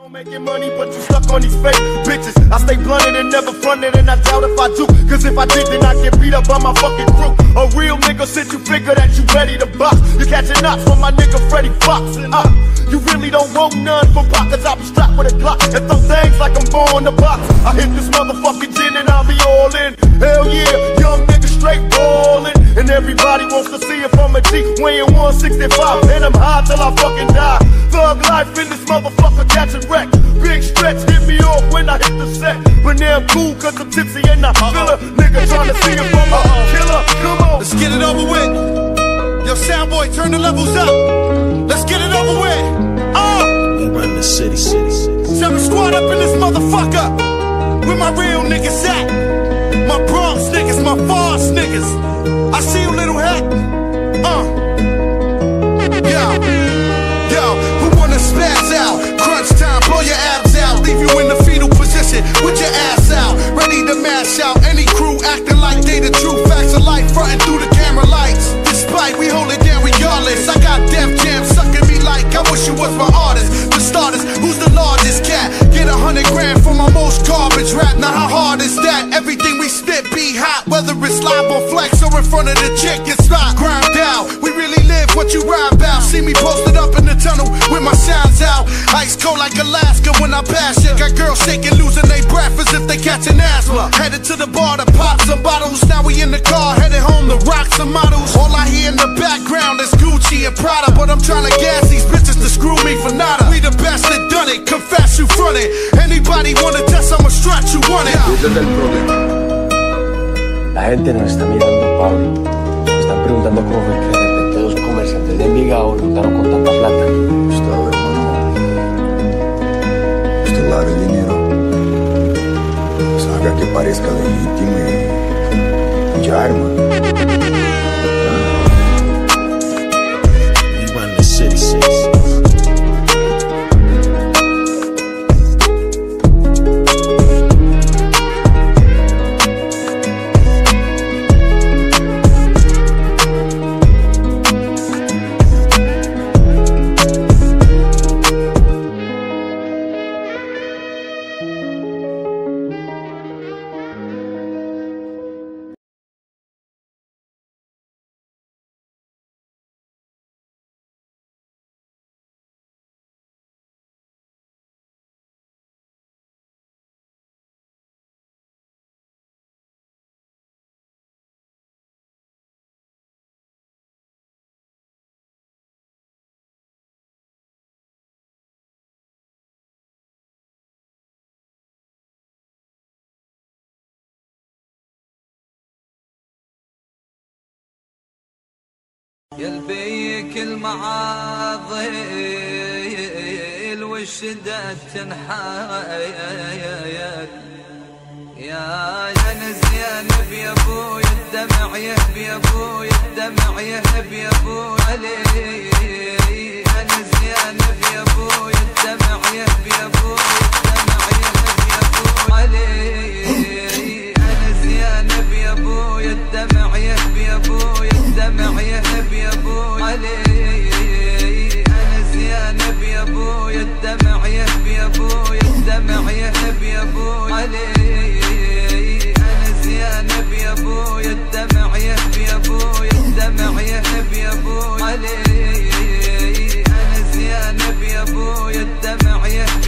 Making money, but you stuck on these fake bitches. I stay blunted and never fronted, and I doubt if I do. Cause if I did, then I get beat up by my fucking crew. A real nigga since you figure that you ready to box. You catching knots from my nigga Freddie Fox. And you really don't want none from Pop, cause I be strapped with a Glock and throw things like I'm born to box. I hit this motherfucking gin and I'll be all in. Hell yeah, young nigga straight ballin'. And everybody wants to see if I'm a G, weighing 165. And I'm high till I fucking die. Thug life in this motherfucker catching wreck. Big stretch hit me off when I hit the set. But now I'm cool cause I'm tipsy and I feel a nigga trying to see if I'm a killer. Come on, let's get it over with. Yo, Soundboy, turn the levels up. Let's get it over with. We run the city. 7 Squad up in this motherfucker. Where my real niggas at? My Bronx niggas, my Foss niggas. I see you, little hat. Yo, who wanna spaz out? Crunch time, blow your abs out. Leave you in the fetal position with your ass out. Ready to mash out any crew acting like they the true facts of life, fronting through the camera lights. Despite we hold it down regardless. I got Def Jam sucking me like I wish you was my artist. For starters, who's the largest cat? Get 100 grand for my most garbage rap. Now how hard is that? Everything we spit be hot, whether it's live or flex or in front of the chick, it's not grind out. We really live what you rhyme about. See me posted up in the tunnel with my sounds out. Ice cold like Alaska when I pass it. Got girls shaking, losing their breath as if they catching asthma. Headed to the bar to pop some bottles. Now we in the car, headed home to rock some models. All I hear in the background is Gucci and Prada, but I'm trying to gas these bitches to screw me for nada. We the best that done it, confess you front it. Anybody wanna test, I'ma strut, you want it. Ese es el problema. La gente nos está mirando, Pablo. Me están preguntando cómo fue el crecer. Todos los comerciantes de Envigado lograron con tanta plata. Gustavo, hermano. Usted lave dinero. Haga que parezca legítimo y ya, hermano. We run the city. يلبيك المعاضل والشدة تنحايل يا نزيان يا ابوي الدمع يهبي يا ابوي الدمع يهبي يا ابوي علي يا نزيان يا ابوي الدمع يهبي يا ابوي الدمع يهبي يا ابوي علي يا نزيان يا ابوي الدمع يهبي يا ابوي الدمع يهبي يا ابوي علي انا زينب يا ابوي الدمع يهبي يا ابوي الدمع يهبي يا ابوي علي انا زينب يا ابوي الدمع يهبي يا ابوي الدمع يهبي يا ابوي علي انا زينب يا ابوي الدمع يهبي